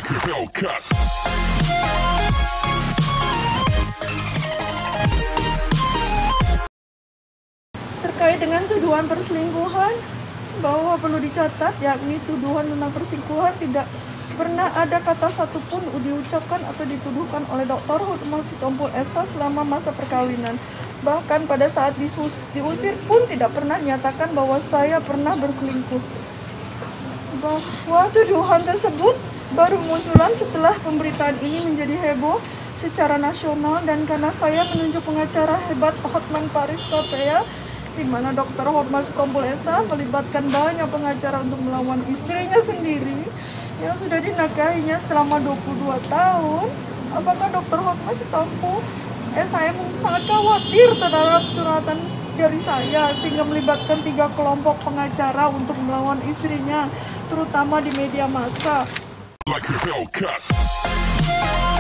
like a Hellcat. Terkait dengan tuduhan perselingkuhan, bahwa perlu dicatat yakni tuduhan tentang perselingkuhan tidak pernah ada kata satupun diucapkan atau dituduhkan oleh Dr. Hotman Sitompul Esa selama masa perkawinan. Bahkan pada saat diusir pun tidak pernah nyatakan bahwa saya pernah berselingkuh. Bahwa tuduhan tersebut baru munculan setelah pemberitaan ini menjadi heboh secara nasional, dan karena saya menunjuk pengacara hebat Hotman Paris Tapea, di mana Dr. Hotman Sitompul Esa melibatkan banyak pengacara untuk melawan istrinya sendiri yang sudah dinikahinya selama 22 tahun. Apakah Dr. Hotman Sitompul Esa sangat khawatir terhadap curhatan dari saya sehingga melibatkan 3 kelompok pengacara untuk melawan istrinya, terutama di media massa. Like a Hellcat.